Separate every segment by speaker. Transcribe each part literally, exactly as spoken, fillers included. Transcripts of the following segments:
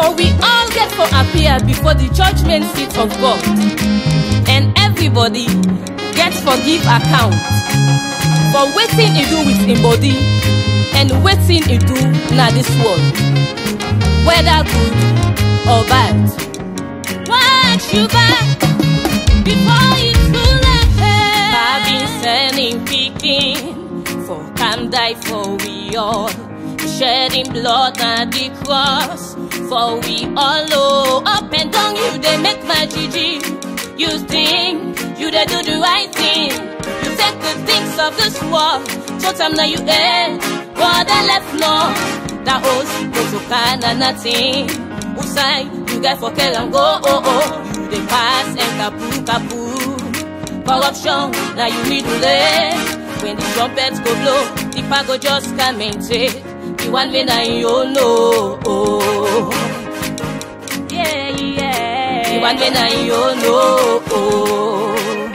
Speaker 1: For we all get for appear before the judgment seat of God, and everybody gets for give account for wetin he do with him body and wetin he do na this world, whether good or bad. Watch you back before it's too late. I've been sending picking for can die for we all, shedding blood at the cross for we all. Oh, up and down you they make my Gigi. You think you they do the right thing. You take the things of this world, so time now you end. What I left no, that was no kind of nothing. Usai, you get for kill and go, oh oh. You they pass and kapu kapu. Corruption, now you need to lay. When the trumpets go blow, the pago just can't maintain. The one way now you know, oh. Yeah, yeah. The one way now you know, oh.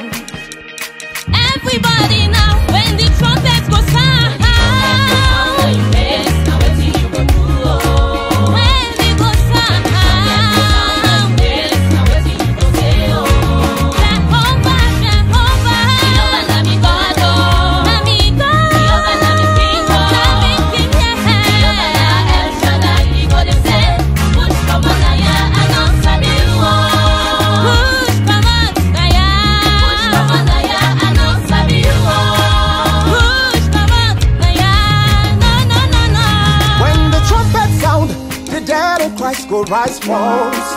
Speaker 1: Everybody now, when the trumpets go sound, now you miss, now what you go do, oh. When they go sound, now you miss, now what you go say, oh. Jehovah, Jehovah, Jehovah, na mi God, oh. Na mi God, Jehovah, na mi King, oh. Na mi King, yeah. Jehovah, na El Shaddai, he go dey say, push come on, na ya, I don't sabi you, oh. Push come on, na ya, push come on, na ya, I don't sabi you, oh. Push come on, na ya, no, no, no, no.
Speaker 2: When the trumpet sound, the dead in Christ go rise first.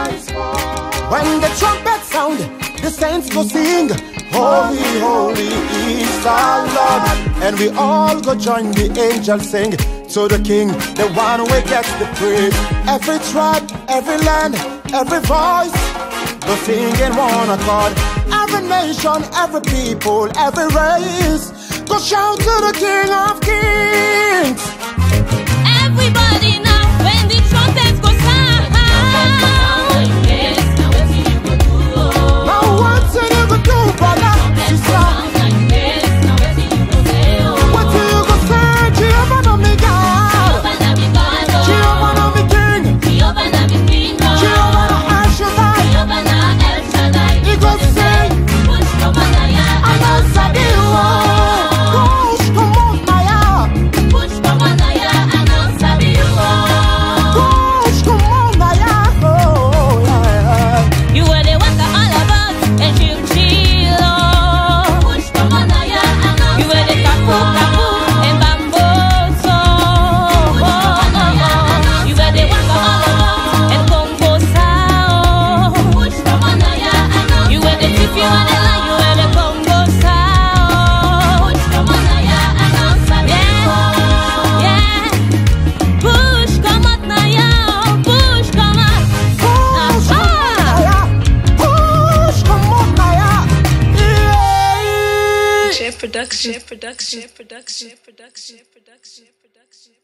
Speaker 2: When the trumpet sound, the saints go sing, holy, holy is our Lord. And we all go join the angels sing to the King, the one who gets the praise. Every tribe, every land, every voice go sing in one accord. Every nation, every people, every race go shout to the King of Kings.
Speaker 1: Everybody now, when the trumpets go sound, now you miss, now what you go do, oh.
Speaker 2: Now what's it you go do, brother? Sister,
Speaker 1: Now you miss, now what you go say, oh.
Speaker 2: what do you go say? Jehovah no me God,
Speaker 1: Jehovah na mi God, oh.
Speaker 2: Jehovah no me King,
Speaker 1: Jehovah na mi King, oh.
Speaker 2: Jehovah no El Shaddai.
Speaker 1: Jehovah na El Shaddai,
Speaker 2: He go say,
Speaker 1: push come on, na ya,
Speaker 2: I know sabi you, oh. Push come on, Maya.
Speaker 1: push come on, na ya, I know sabi you, oh.
Speaker 2: Push come on, Maya. Oh, yeah.
Speaker 1: You were the one that all about and chill chill, oh. Push come on, na ya, I know. You were the kapu kapu and bambozo, oh, oh, oh. You were the one that all about and Congo sao. Push come on, na ya, I know. You were the tip, you were the line, you were the Congo sao. Push come on, na ya, I know. Yeah, yeah. Push come on, na ya, push come on.
Speaker 2: Push come on, Maya. Push come on, Maya. Yeah.
Speaker 3: Chef production, chef production, chef production, chef production, chef production, chef production.